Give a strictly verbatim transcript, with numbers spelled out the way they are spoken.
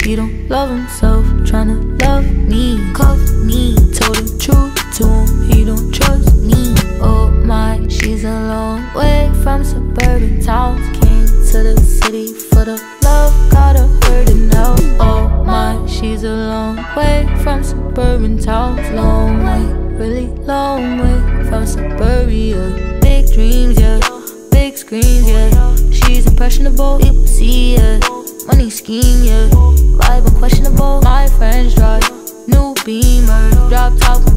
he don't love himself, tryna love me, cuff me. Told the truth to him, he don't trust me. Oh my, she's a long way from suburban towns. Came to the city for the love, got her hurting now. Oh my, she's a long way from suburban towns. Long way, really long way from suburbia. Big dreams, yeah, big screams, yeah. She's impressionable, people see, yeah. Money scheme, yeah. Vibe unquestionable. My friends drive new Beamer, drop top.